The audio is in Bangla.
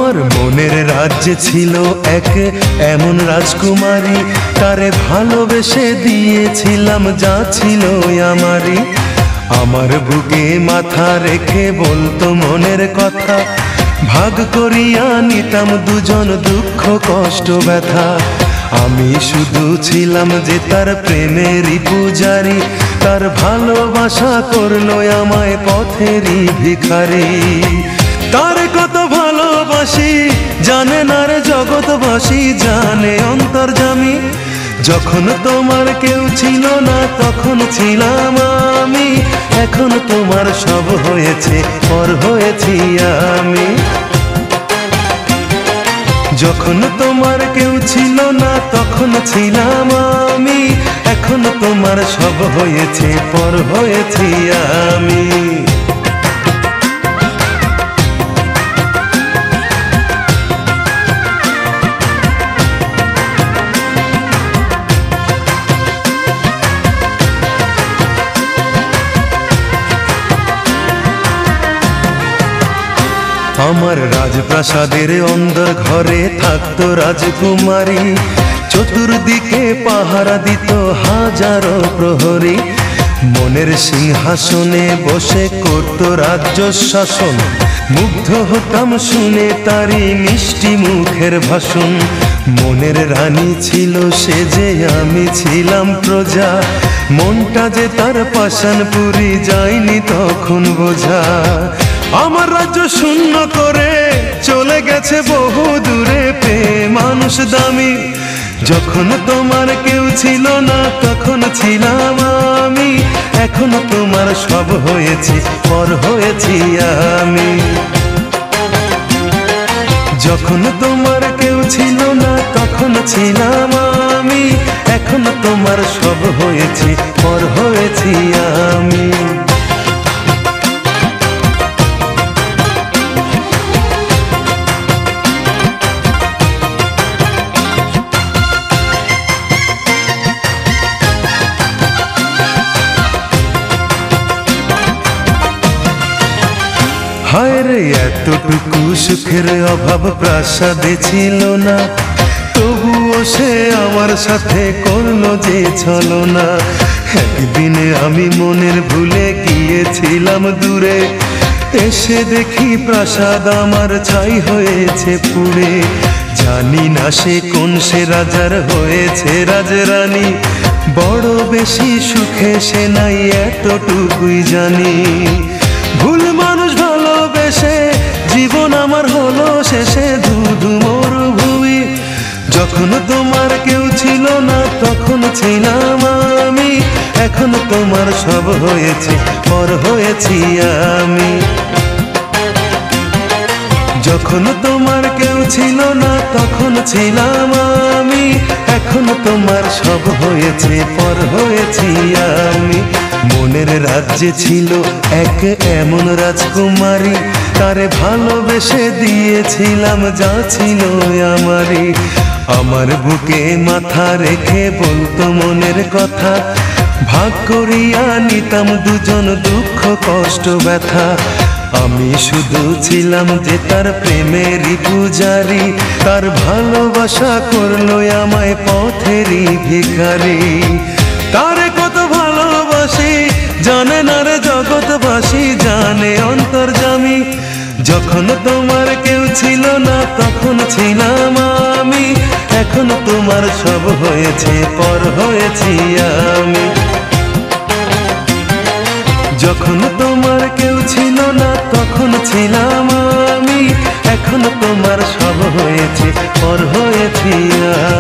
আমার মনের রাজ্যে ছিল এক এমন রাজকুমারী, তারে ভালোবেসে দিয়েছিলাম যা ছিল আমারই। আমার বুকে মাথা রেখে বলতো মনের কথা, ভাগ করিয়া নিতাম দুজন দুঃখ কষ্ট ব্যথা। আমি শুধু ছিলাম যে তার প্রেমেরই পূজারি, তার ভালোবাসা করলো আমায় পথেরই ভিখারি। তার কত ভালোবাসি জানে না রে জগৎবাসী, জানে অন্তর্যামী। যখন তোমার কেউ ছিল না তখন ছিলাম আমি, এখন তোমার সব হয়েছে পর হয়েছি আমি। যখন তোমার কেউ ছিল না তখন ছিলাম আমি, এখন তোমার সব হয়েছে পর হয়েছি আমি। আমার রাজপ্রাসাদের অন্দর ঘরে থাকতো রাজকুমারী, চতুর্দিকে পাহারা দিত হাজারো প্রহরী। মনের সিংহাসনে বসে করত রাজ্য শাসন, মুগ্ধ হতাম শুনে তারি মিষ্টি মুখের ভাষণ। মনের রানী ছিল সে যে আমি ছিলাম প্রজা, মনটা যে তার পাষাণপুরী যায়নি তখন বোঝা। আমার রাজ্য শূন্য করে চলে গেছে বহু দূরে, পেয়ে মানুষ দামি। যখন তোমার কেউ ছিল না তখন ছিলাম আমি, এখন তোমার সব হয়েছে পর হয়েছি আমি। যখন তোমার কেউ ছিল না তখন ছিলাম আমি, এখন তোমার সব হয়েছে পর হয়েছি আমি। হায় রে এতটুকু সুখের অভাব প্রাসাদে ছিল না, তবুও সে আমার সাথে করলো যে ছলনা। একদিনে আমি মনের ভুলে গিয়েছিলাম দূরে, এসে দেখি প্রাসাদ আমার ছাই হয়েছে পুড়ে। জানি না সে কোন সে রাজার হয়েছে রাজরানী, বড় বেশি সুখে সে নাই এতটুকুই জানি। ভুল মানুষ ভালোবেসে জীবন আমার হলো শেষে ধুধু মরুভূমি। যখন তোমার কেউ ছিল না তখন ছিলাম আমি, এখন তোমার সব হয়েছে পর হয়েছি আমি। যখন তোমার কেউ ছিল না তখন ছিলাম আমি, এখন তোমার সব হয়েছে পর হয়েছি আমি। মনের রাজ্যে ছিল এক এমন রাজকুমারী, তারে ভালোবেসে দিয়েছিলাম যা ছিল আমারই। আমার বুকে মাথা রেখে বলতো মনের কথা, ভাগ করিয়া নিতাম দুজন দুঃখ কষ্ট ব্যথা। আমি শুধু ছিলাম যে তার প্রেমেরই পূজারি, তার ভালোবাসা করলো আমায় পথেরই ভিখারি। তারে কত ভালোবাসি জানে না রে জগৎবাসী, জানে অন্তর্যামী। যখন তোমার কেউ ছিল না তখন ছিলাম আমি, এখন তোমার সব হয়েছে পর হয়েছি আমি। যখন তোমার কেউ ছিল না তখন ছিলাম আমি, এখন তোমার সব হয়েছে পর হয়েছি আমি।